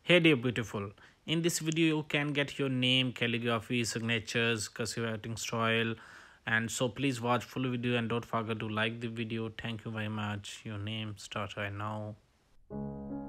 Hey dear beautiful, in this video you can get your name, calligraphy, signatures, cursive writing style, and so please watch full video and don't forget to like the video. Thank you very much. Your name start right now.